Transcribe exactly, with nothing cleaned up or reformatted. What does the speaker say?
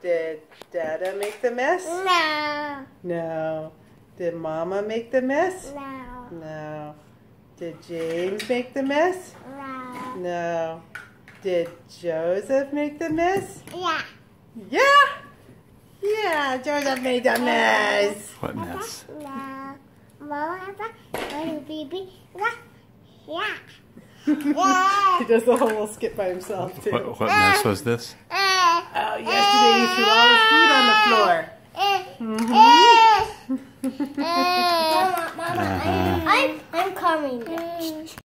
Did Dada make the mess? No. No. Did Mama make the mess? No. No. Did James make the mess? No. No. Did Joseph make the mess? Yeah. Yeah! Yeah, Joseph made the mess. What mess? No. Mama, Papa, baby. Yeah. Yeah. He does the whole little skip by himself, too. What, what mess was this? Oh, yesterday he threw all his food on the floor. Mama, Mama, I'm, I'm, I'm coming.